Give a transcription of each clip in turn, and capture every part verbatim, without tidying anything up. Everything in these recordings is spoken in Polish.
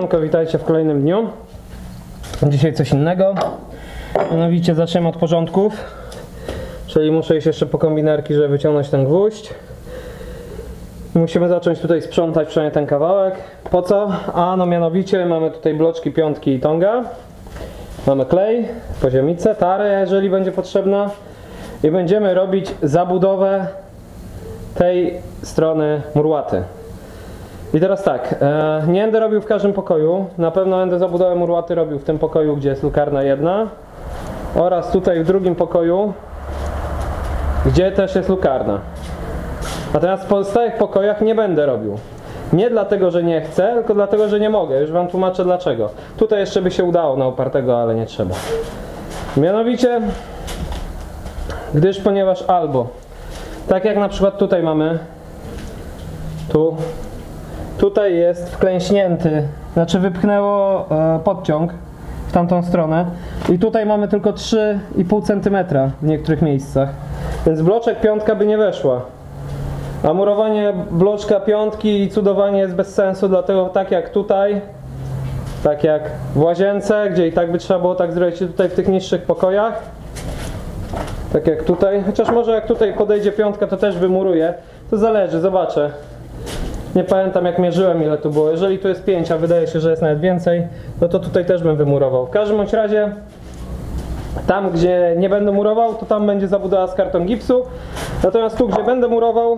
Siemanko, witajcie w kolejnym dniu. Dzisiaj coś innego. Mianowicie zaczniemy od porządków. Czyli muszę iść jeszcze po kombinerki, żeby wyciągnąć ten gwóźdź. Musimy zacząć tutaj sprzątać przynajmniej ten kawałek. Po co? A no mianowicie mamy tutaj bloczki piątki i tonga. Mamy klej, poziomicę, tarę, jeżeli będzie potrzebna. I będziemy robić zabudowę tej strony murłaty. I teraz tak, e, nie będę robił w każdym pokoju. Na pewno będę zabudowę murłaty robił w tym pokoju, gdzie jest lukarna jedna. Oraz tutaj w drugim pokoju, gdzie też jest lukarna. Natomiast w pozostałych pokojach nie będę robił. Nie dlatego, że nie chcę, tylko dlatego, że nie mogę. Już wam tłumaczę dlaczego. Tutaj jeszcze by się udało na upartego, ale nie trzeba. Mianowicie, gdyż ponieważ albo, tak jak na przykład tutaj mamy, tu, tutaj jest wklęśnięty, znaczy wypchnęło e, podciąg w tamtą stronę i tutaj mamy tylko trzy i pół centymetra w niektórych miejscach, więc bloczek piątka by nie weszła. A murowanie bloczka piątki i cudowanie jest bez sensu, dlatego tak jak tutaj, tak jak w łazience, gdzie i tak by trzeba było tak zrobić, tutaj w tych niższych pokojach, tak jak tutaj, chociaż może jak tutaj podejdzie piątka, to też wymuruje, to zależy, zobaczę. Nie pamiętam jak mierzyłem, ile tu było. Jeżeli tu jest pięć, a wydaje się, że jest nawet więcej, no to tutaj też bym wymurował. W każdym bądź razie, tam gdzie nie będę murował, to tam będzie zabudowa z karton gipsu. Natomiast tu, gdzie będę murował,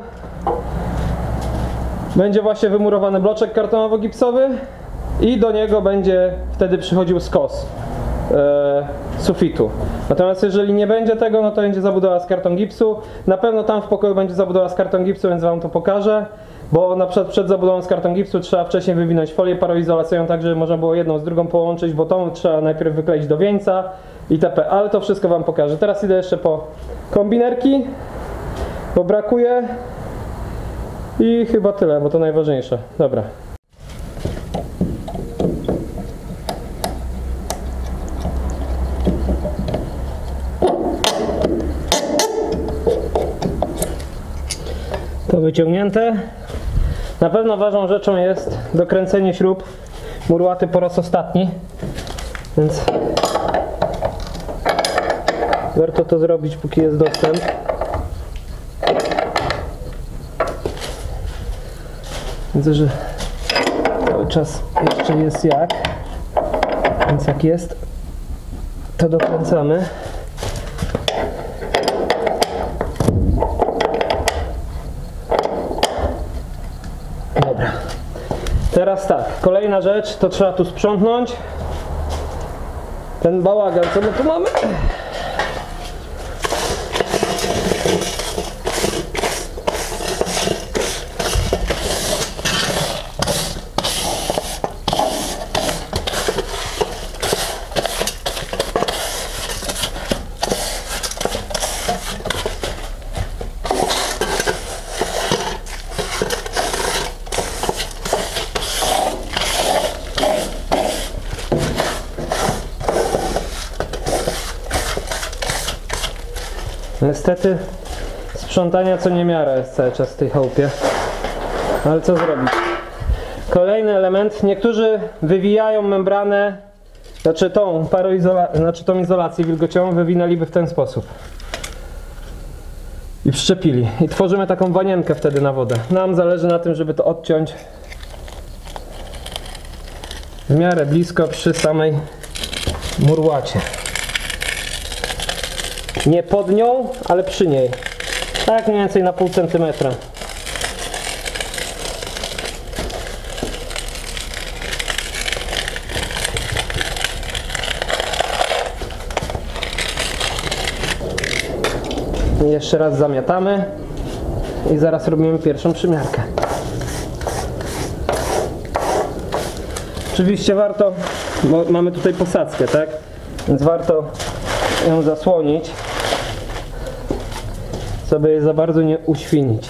będzie właśnie wymurowany bloczek kartonowo-gipsowy i do niego będzie wtedy przychodził skos e, sufitu. Natomiast jeżeli nie będzie tego, no to będzie zabudowa z karton gipsu. Na pewno tam w pokoju będzie zabudowa z karton gipsu, więc wam to pokażę. Bo na przykład przed zabudową z karton gipsu trzeba wcześniej wywinąć folię paroizolacyjną, tak żeby można było jedną z drugą połączyć, bo tą trzeba najpierw wykleić do wieńca itp. Ale to wszystko wam pokażę. Teraz idę jeszcze po kombinerki, bo brakuje i chyba tyle, bo to najważniejsze. Dobra. To wyciągnięte. Na pewno ważną rzeczą jest dokręcenie śrub murłaty po raz ostatni, więc warto to zrobić, póki jest dostęp. Widzę, że cały czas jeszcze jest jak, więc jak jest, to dokręcamy. Dobra. Teraz tak, kolejna rzecz, to trzeba tu sprzątnąć ten bałagan, co my tu mamy. Niestety sprzątania co niemiara jest cały czas w tej chałupie, ale co zrobić? Kolejny element, niektórzy wywijają membranę, znaczy tą paroizola, znaczy tą izolację wilgociową wywinęliby w ten sposób i przyczepili i tworzymy taką wanienkę wtedy na wodę. Nam zależy na tym, żeby to odciąć w miarę blisko przy samej murłacie. Nie pod nią, ale przy niej. Tak mniej więcej na pół centymetra. I jeszcze raz zamiatamy i zaraz robimy pierwszą przymiarkę. Oczywiście warto, bo mamy tutaj posadzkę, tak? Więc warto ją zasłonić, żeby je za bardzo nie uświnić.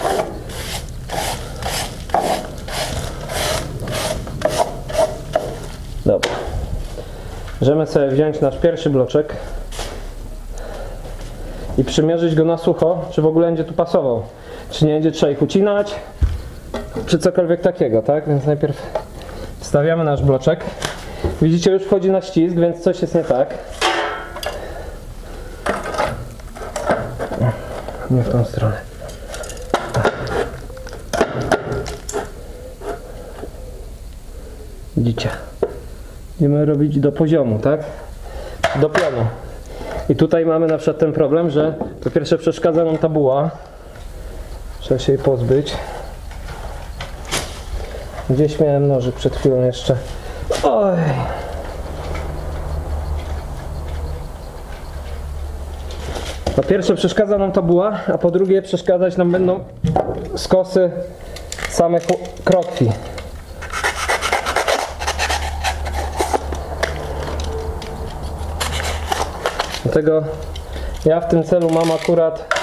Dobra. Możemy sobie wziąć nasz pierwszy bloczek i przymierzyć go na sucho, czy w ogóle będzie tu pasował. Czy nie będzie trzeba ich ucinać, czy cokolwiek takiego, tak? Więc najpierw Stawiamy nasz bloczek. Widzicie, już wchodzi na ścisk, więc coś jest nie tak. Nie w tą stronę. Widzicie? Będziemy robić do poziomu, tak? Do pionu. I tutaj mamy na przykład ten problem, że po pierwsze przeszkadza nam ta buła. Trzeba się jej pozbyć. Gdzieś miałem nożyk przed chwilą jeszcze. Oj. Po pierwsze przeszkadza nam ta buła, a po drugie przeszkadzać nam będą skosy samych krokwi. Dlatego ja w tym celu mam akurat,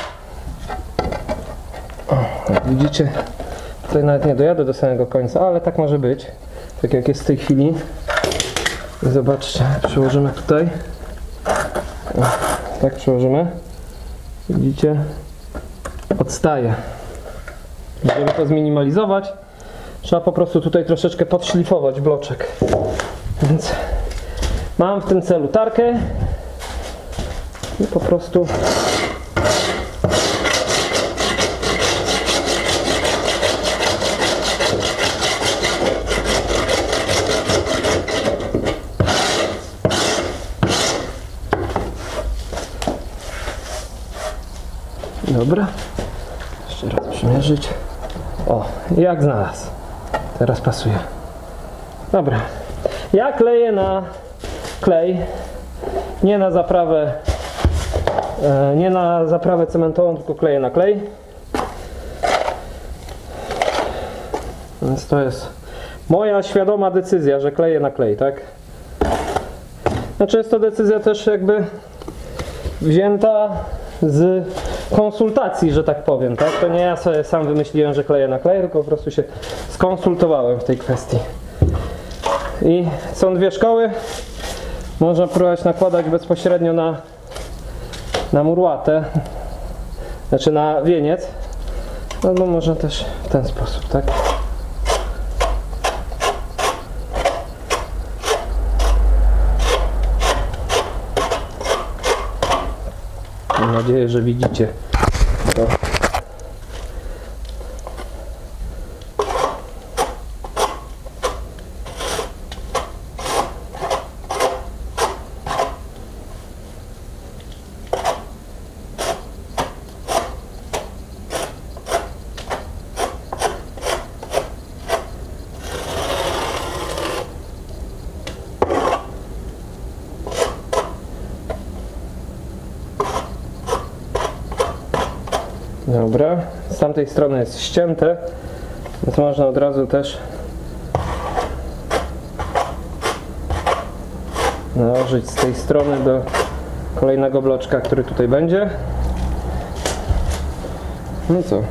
o, jak widzicie, tutaj nawet nie dojadę do samego końca, ale tak może być, tak jak jest w tej chwili. Zobaczcie, przełożymy tutaj, o, tak przełożymy, widzicie, odstaje. Żeby to zminimalizować, trzeba po prostu tutaj troszeczkę podszlifować bloczek. Więc mam w tym celu tarkę i po prostu dobra, jeszcze raz przymierzyć. O, jak znalazł. Teraz pasuje. Dobra, ja kleję na klej, nie na zaprawę nie na zaprawę cementową, tylko kleję na klej. Więc to jest moja świadoma decyzja, że kleję na klej, tak? Znaczy jest to decyzja też jakby wzięta z konsultacji, że tak powiem, tak? To nie ja sobie sam wymyśliłem, że kleję na klej, tylko po prostu się skonsultowałem w tej kwestii. I są dwie szkoły. Można próbować nakładać bezpośrednio na na murłatę, znaczy na wieniec, albo można też w ten sposób, tak? Mam nadzieję, że widzicie to. Dobra, z tamtej strony jest ścięte, więc można od razu też nałożyć z tej strony do kolejnego bloczka, który tutaj będzie. No co?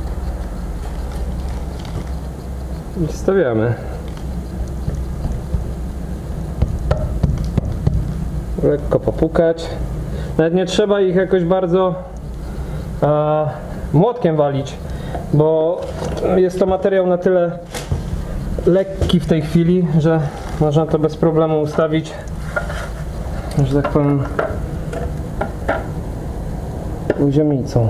I wstawiamy. Lekko popukać. Nawet nie trzeba ich jakoś bardzo a, młotkiem walić, bo jest to materiał na tyle lekki w tej chwili, że można to bez problemu ustawić, że tak powiem, poziomicą.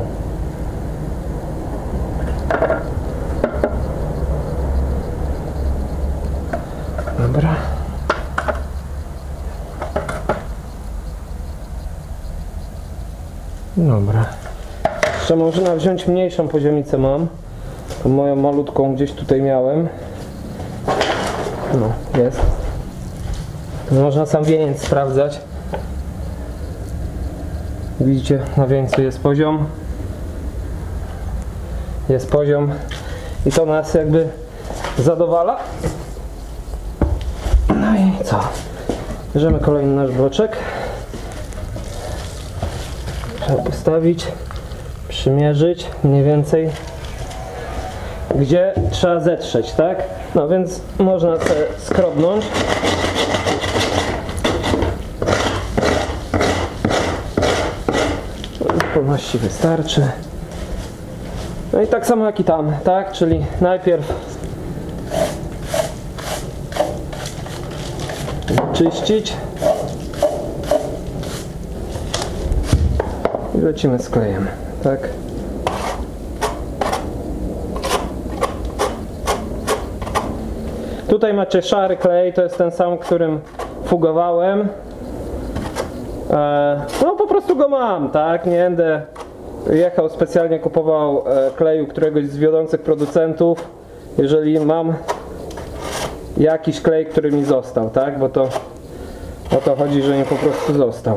Dobra. Dobra. Jeszcze można wziąć mniejszą poziomicę mam. Tą moją malutką gdzieś tutaj miałem. No, jest. Można sam wieniec sprawdzać. Widzicie, na wieńcu jest poziom. Jest poziom. I to nas jakby zadowala. No i co? Bierzemy kolejny nasz bloczek. Trzeba postawić, przymierzyć mniej więcej, gdzie trzeba zetrzeć, tak? No więc można sobie skrobnąć. W zupełności wystarczy. No i tak samo jak i tam, tak? Czyli najpierw czyścić. I lecimy z klejem, tak? Tutaj macie szary klej, to jest ten sam, którym fugowałem. No po prostu go mam, tak? Nie będę jechał specjalnie, kupował kleju któregoś z wiodących producentów, jeżeli mam jakiś klej, który mi został, tak? Bo to o to chodzi, że mi po prostu został.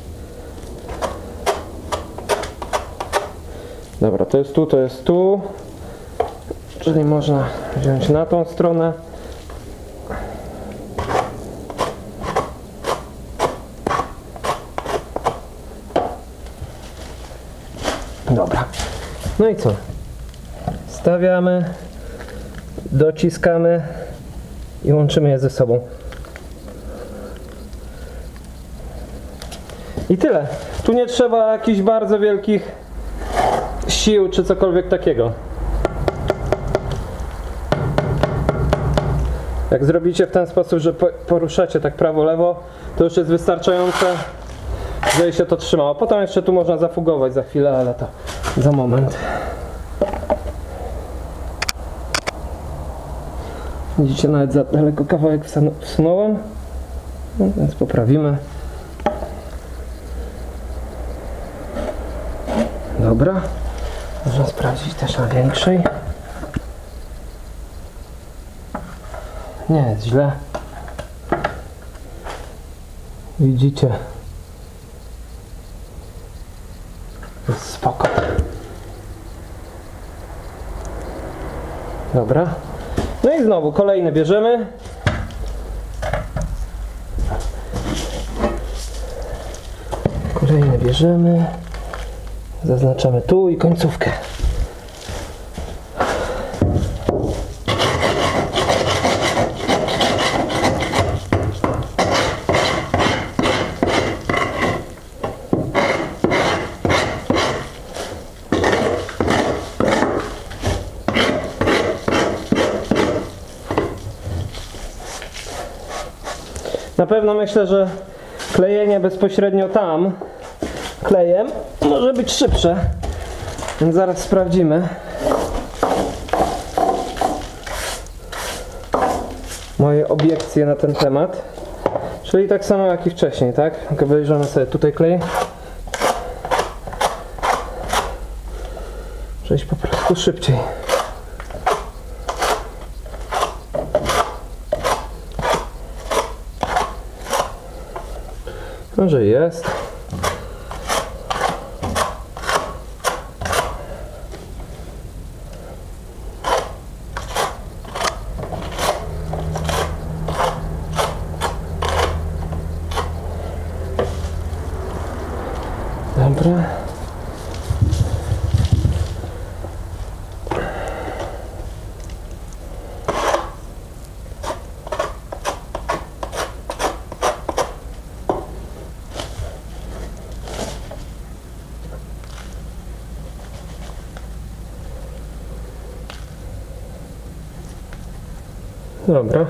Dobra, to jest tu, to jest tu. Czyli można wziąć na tą stronę. Dobra. No i co? Stawiamy, dociskamy i łączymy je ze sobą. I tyle. Tu nie trzeba jakichś bardzo wielkich sił czy cokolwiek takiego. Jak zrobicie w ten sposób, że poruszacie tak prawo-lewo, to już jest wystarczające, żeby się to trzymało. Potem jeszcze tu można zafugować za chwilę, ale to za moment. Widzicie, nawet za daleko kawałek wsunąłem, no, więc poprawimy. Dobra, można sprawdzić też na większej. Nie jest źle. Widzicie, jest spoko. Dobra. No i znowu kolejny bierzemy. Kolejny bierzemy. Zaznaczamy tu i końcówkę. Na pewno myślę, że klejenie bezpośrednio tam klejem może być szybsze, więc zaraz sprawdzimy. Moje obiekcje na ten temat. Czyli tak samo jak i wcześniej, tak? Wejrzymy sobie tutaj klej. Przejść po prostu szybciej. Może jest. Dobra. Dobra.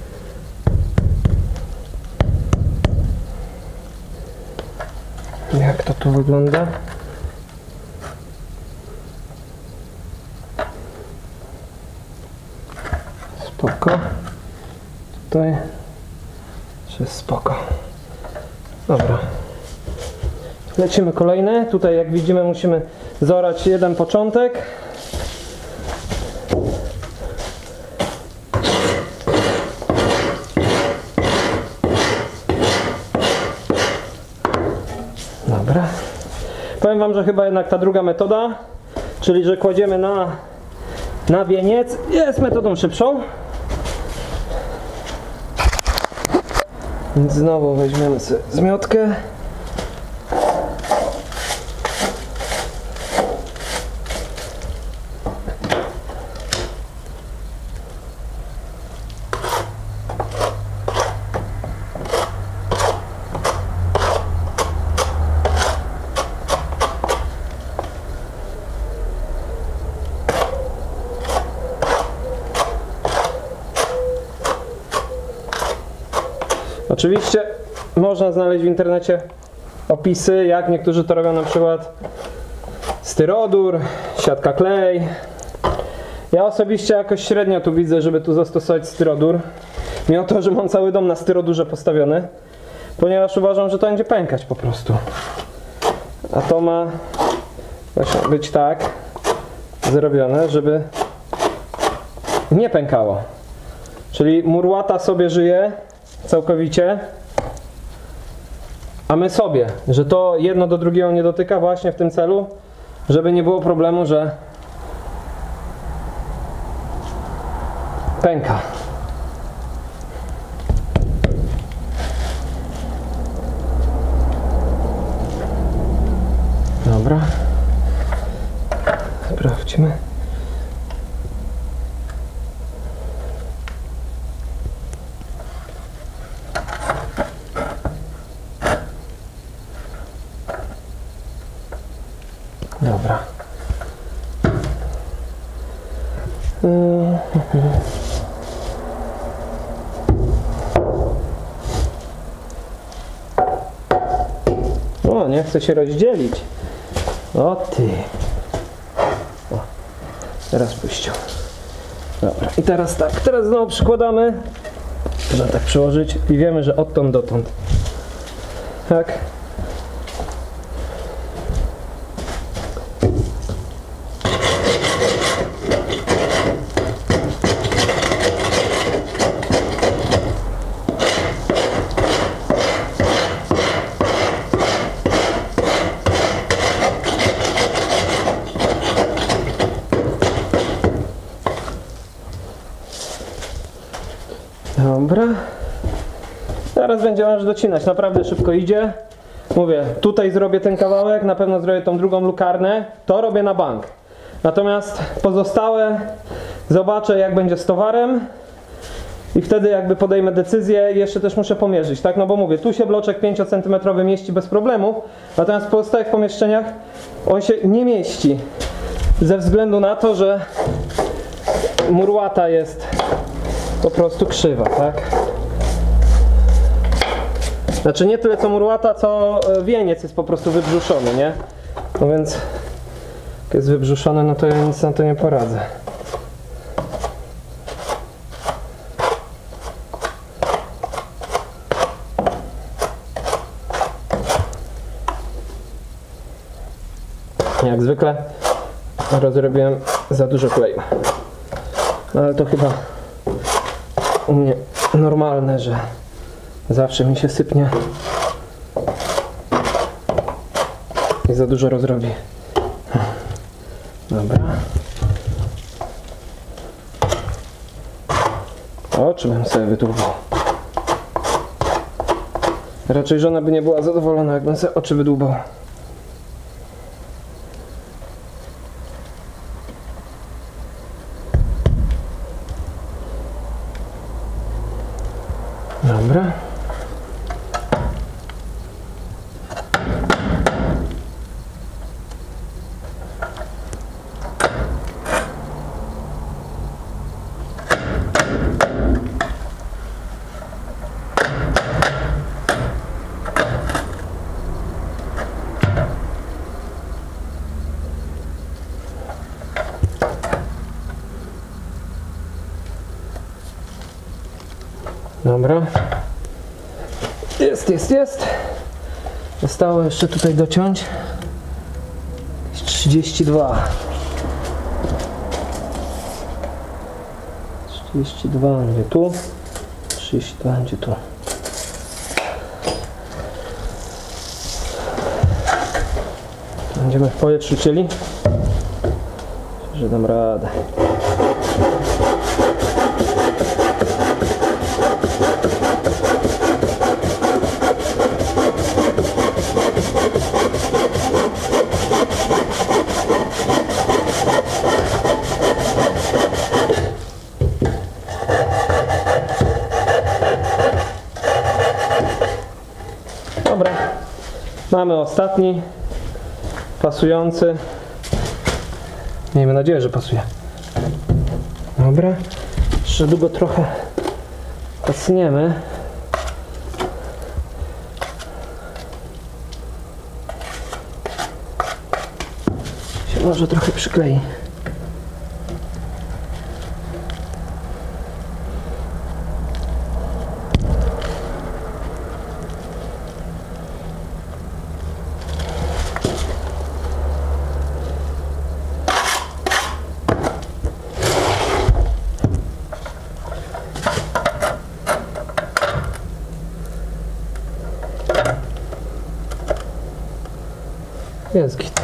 Jak to tu wygląda? Spoko. Tutaj jest spoko. Dobra. Lecimy kolejne. Tutaj jak widzimy musimy zorać jeden początek. Dobra. Powiem wam, że chyba jednak ta druga metoda, czyli że kładziemy na, na wieniec, jest metodą szybszą. Więc znowu weźmiemy sobie zmiotkę. Oczywiście można znaleźć w internecie opisy, jak niektórzy to robią, na przykład styrodur, siatka klej. Ja osobiście jakoś średnio tu widzę, żeby tu zastosować styrodur. Mimo to, że mam cały dom na styrodurze postawiony, ponieważ uważam, że to będzie pękać po prostu. A to ma właśnie być tak zrobione, żeby nie pękało. Czyli mur łata sobie żyje całkowicie, a my sobie, że to jedno do drugiego nie dotyka właśnie w tym celu, żeby nie było problemu, że pęka. Dobra. Sprawdźmy. Dobra. O, nie chce się rozdzielić. O ty. O, teraz puścił. Dobra. I teraz tak, teraz znowu przykładamy, żeby tak przełożyć i wiemy, że odtąd dotąd. Tak. Dobra. Teraz będziemy już docinać. Naprawdę szybko idzie. Mówię, tutaj zrobię ten kawałek, na pewno zrobię tą drugą lukarnę. To robię na bank. Natomiast pozostałe zobaczę, jak będzie z towarem i wtedy jakby podejmę decyzję. Jeszcze też muszę pomierzyć, tak? No bo mówię, tu się bloczek pięciocentymetrowy mieści bez problemu, natomiast w pozostałych pomieszczeniach on się nie mieści. Ze względu na to, że mur łata jest po prostu krzywa, tak? Znaczy nie tyle co mur łata, co wieniec jest po prostu wybrzuszony, nie? No więc jak jest wybrzuszony, no to ja nic na to nie poradzę. Jak zwykle rozrobiłem za dużo kleju. No ale to chyba u mnie normalne, że zawsze mi się sypnie i za dużo rozrobi. Dobra. Oczy bym sobie wydłubał. Raczej żona by nie była zadowolona, jakbym sobie oczy wydłubał. Dobra. Dobra. Jest, jest, jest. Zostało jeszcze tutaj dociąć. trzydzieści dwa. trzydzieści dwa będzie tu. trzydzieści dwa będzie tu. Będziemy w powietrzu cieli. Że dam radę. Dobra, mamy ostatni, pasujący. Miejmy nadzieję, że pasuje. Dobra, jeszcze długo trochę pasniemy. może trochę przyklei. Jest git.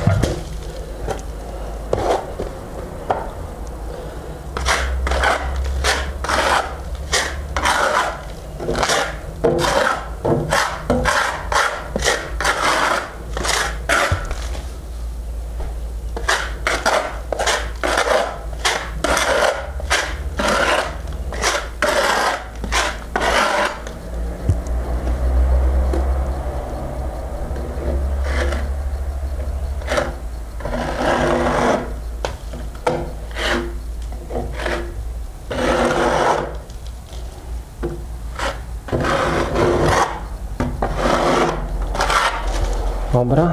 Dobra.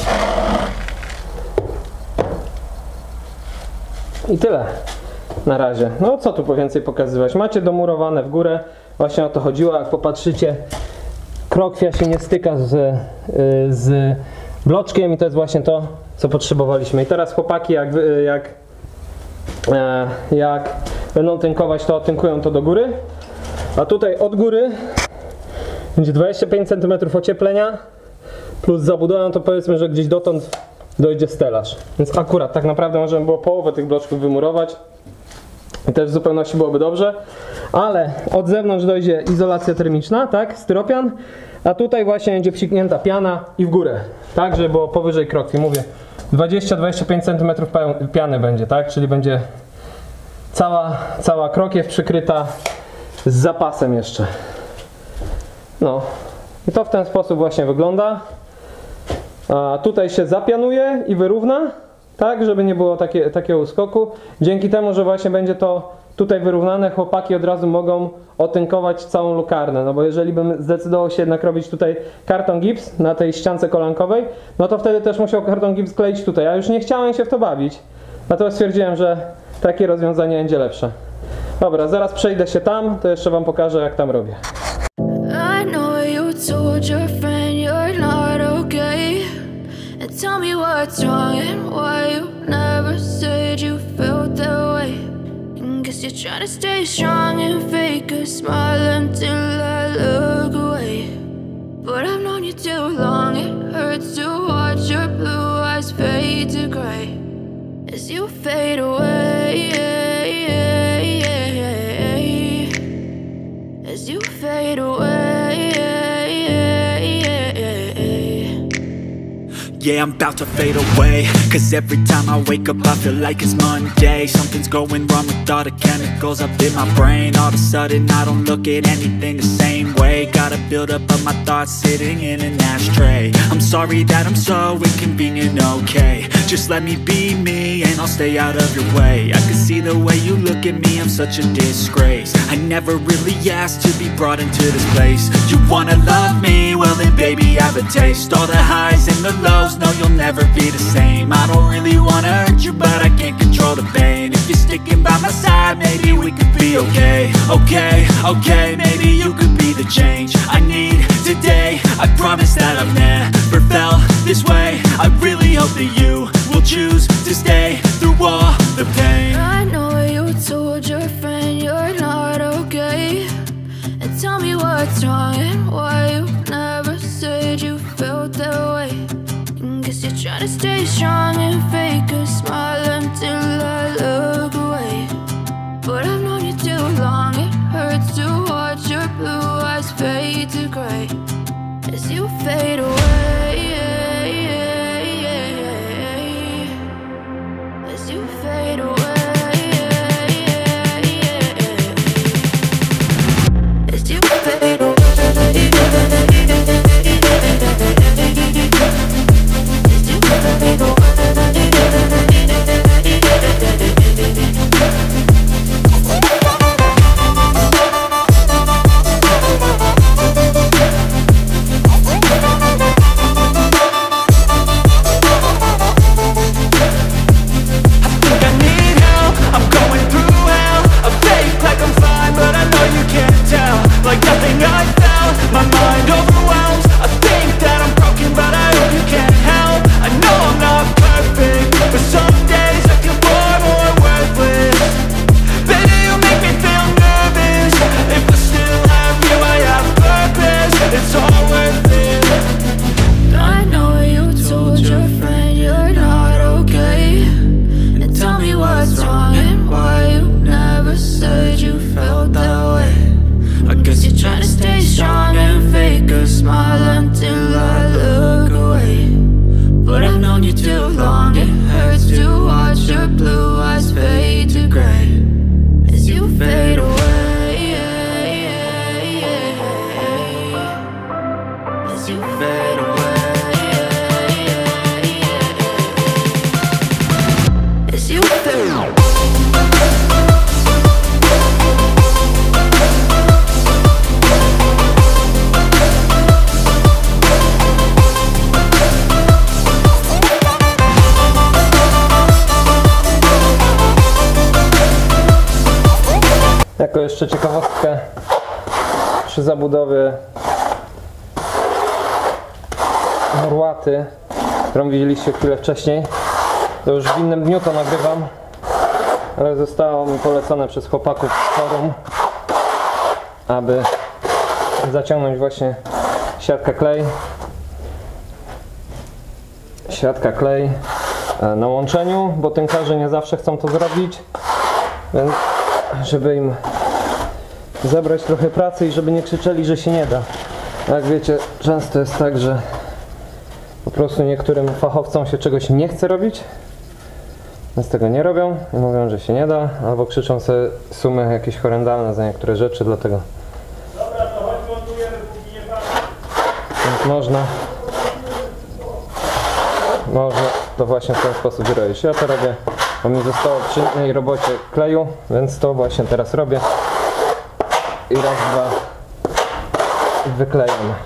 I tyle na razie. No co tu po więcej pokazywać? Macie domurowane w górę. Właśnie o to chodziło. Jak popatrzycie, krokwia się nie styka z, z bloczkiem i to jest właśnie to, co potrzebowaliśmy. I teraz chłopaki jak, jak, jak będą tynkować, to tynkują to do góry. A tutaj od góry będzie dwadzieścia pięć centymetrów ocieplenia. Plus zabudową, to powiedzmy, że gdzieś dotąd dojdzie stelaż. Więc akurat tak naprawdę możemy było połowę tych bloczków wymurować. I też w zupełności byłoby dobrze. Ale od zewnątrz dojdzie izolacja termiczna, tak? Styropian. A tutaj właśnie będzie psiknięta piana i w górę. Tak, żeby było powyżej krokwi. Mówię, dwadzieścia do dwudziestu pięciu centymetrów piany będzie, tak? Czyli będzie cała, cała krokiew przykryta z zapasem jeszcze. No. I to w ten sposób właśnie wygląda. A tutaj się zapianuje i wyrówna, tak, żeby nie było takie, takiego uskoku. Dzięki temu, że właśnie będzie to tutaj wyrównane, chłopaki od razu mogą otynkować całą lukarnę. No bo jeżeli bym zdecydował się jednak robić tutaj karton gips na tej ściance kolankowej, no to wtedy też musiał karton gips kleić tutaj. Ja już nie chciałem się w to bawić. Dlatego stwierdziłem, że takie rozwiązanie będzie lepsze. Dobra, zaraz przejdę się tam, to jeszcze wam pokażę, jak tam robię. Told your friend you're not okay, and tell me what's wrong and why you never said you felt that way. And guess you're trying to stay strong and fake a smile until I look away. But I've known you too long, it hurts to watch your blue eyes fade to gray as you fade away, as you fade away. Yeah, I'm about to fade away, cause every time I wake up I feel like it's Monday. Something's going wrong with all the chemicals up in my brain. All of a sudden I don't look at anything the same way. Gotta build up of my thoughts sitting in an ashtray. I'm sorry that I'm so inconvenient, okay. Just let me be me and I'll stay out of your way. I can see the way you look at me, I'm such a disgrace. I never really asked to be brought into this place. You wanna love me? Well then baby I have a taste. All the highs and the lows, no you'll never be the same. I don't really wanna hurt you but I can't control the pain. If you're sticking by my side maybe we could be okay. Okay, okay, maybe you could be the change I need today. I promise that I've never felt this way. I really hope that you will choose to stay through all the pain. I know you told your friend you're not okay, and tell me what's wrong and why you never said you felt that way. Guess you're trying to stay strong and fake a smile until I look away. But I've known you too long, it hurts to watch your blue eyes fade to gray as you fade away, as you fade away, as you fade away. As you fade away. jeszcze ciekawostkę. Przy zabudowie Horłaty, którą widzieliście chwilę wcześniej, to już w innym dniu to nagrywam, ale zostało mi polecone przez chłopaków z forum, aby zaciągnąć właśnie siatkę klej. Siatka klej na łączeniu, bo tynkarze nie zawsze chcą to zrobić, więc żeby im zebrać trochę pracy i żeby nie krzyczeli, że się nie da. Jak wiecie, często jest tak, że po prostu niektórym fachowcom się czegoś nie chce robić, więc tego nie robią i mówią, że się nie da, albo krzyczą sobie sumy jakieś horrendalne za niektóre rzeczy, dlatego Dobra, to chodź montujemy, póki nie pada. więc można można to właśnie w ten sposób zrobić. Ja to robię, bo mi zostało przy innej robocie kleju, więc to właśnie teraz robię i raz, dwa wyklejam.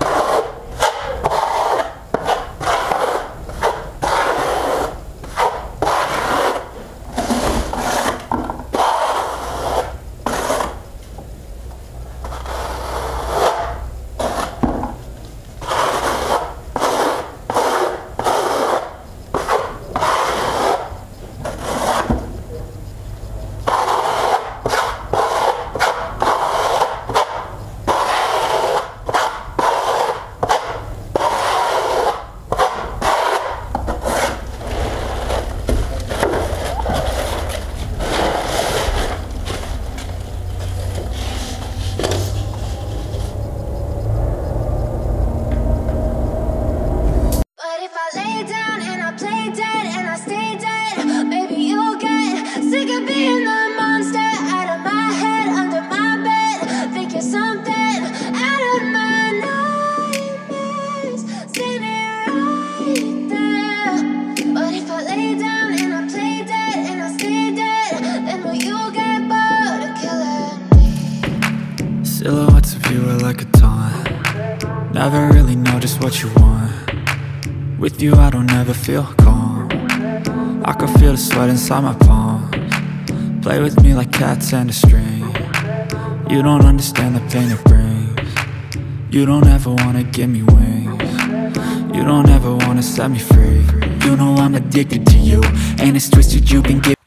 But if I lay down and I play dead and I stay dead, maybe you'll get sick of being the monster out of my head, under my bed. Think you're something out of my nightmares, standing right there. But if I lay down and I play dead and I stay dead, then will you get bored of killing me? Silhouettes of you are like a taunt. Never really know just what you want. With you I don't ever feel calm. I can feel the sweat inside my palms. Play with me like cats and a string. You don't understand the pain it brings. You don't ever wanna give me wings. You don't ever wanna set me free. You know I'm addicted to you, and it's twisted, you've been giving